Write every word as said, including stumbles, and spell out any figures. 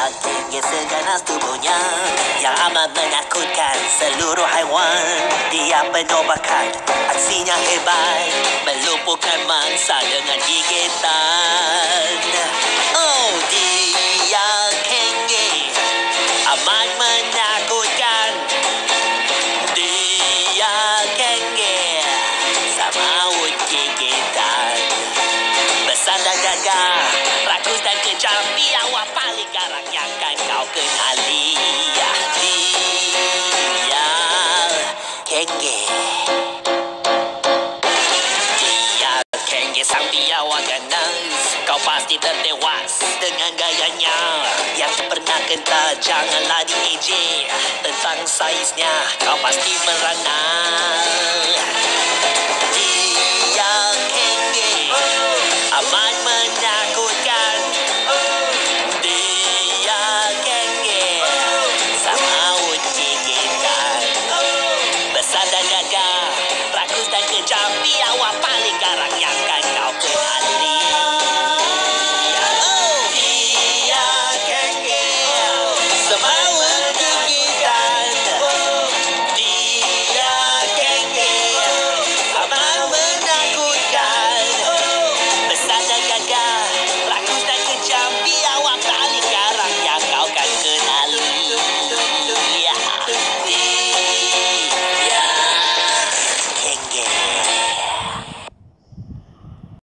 tinggi seganas tubuhnya yang amat menakutkan seluruh haiwan. Dia penuh bakat, aksinya hebat, melumpuhkan mangsa dengan gigitan. Oh, dia Kenge, amat menakutkan. Dia Kenge, sama maut gigitan. Besar dan gagah, rakus dan kejam, dia awak paling garang yang akan kau kenali. Dia Kenge. Dia Kenge sang biawak ganas, kau pasti terdewas dengan gayanya. Yang pernah kental janganlah diejek, tentang saiznya kau pasti merana.